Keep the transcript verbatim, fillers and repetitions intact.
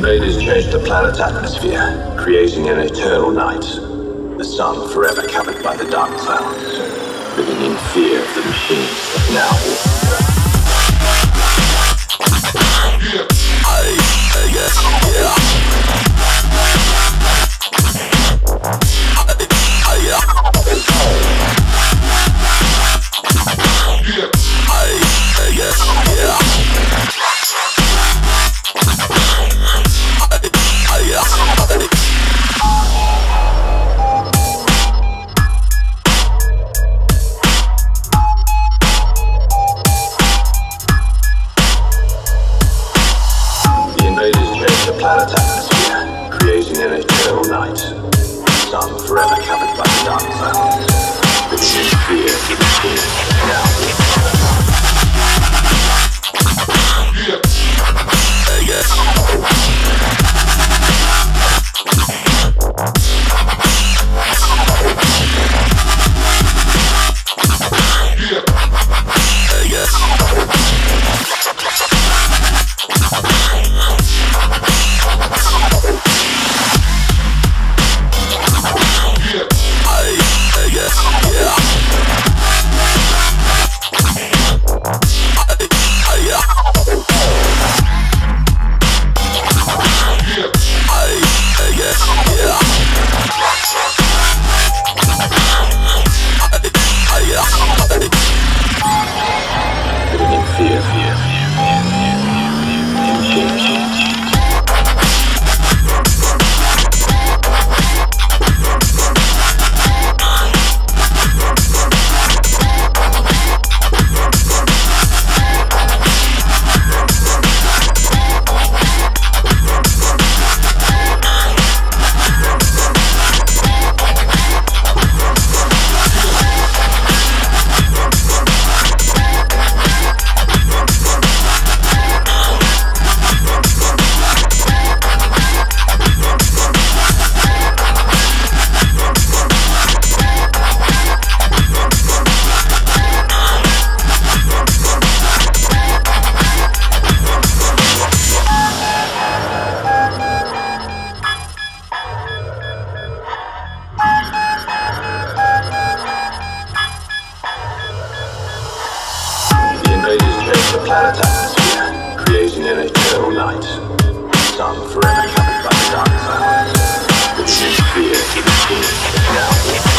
Invaders changed the planet's atmosphere, creating an eternal night. The sun forever covered by the dark clouds, living in fear of the machines that now walk. Yeah. I, I guess, yeah. I, I, yeah. Yeah. I, I guess, yeah. Planet's atmosphere, creating an eternal night. The sun forever covered by the dark clouds, living in fear of the machines that now yeah. I guess. Yeah. I guess. Fear, fear, fear, fear, fear, fear, fear, fear. The planet's atmosphere, creating an eternal night. The sun forever covered by the dark clouds, living in fear of the machines that now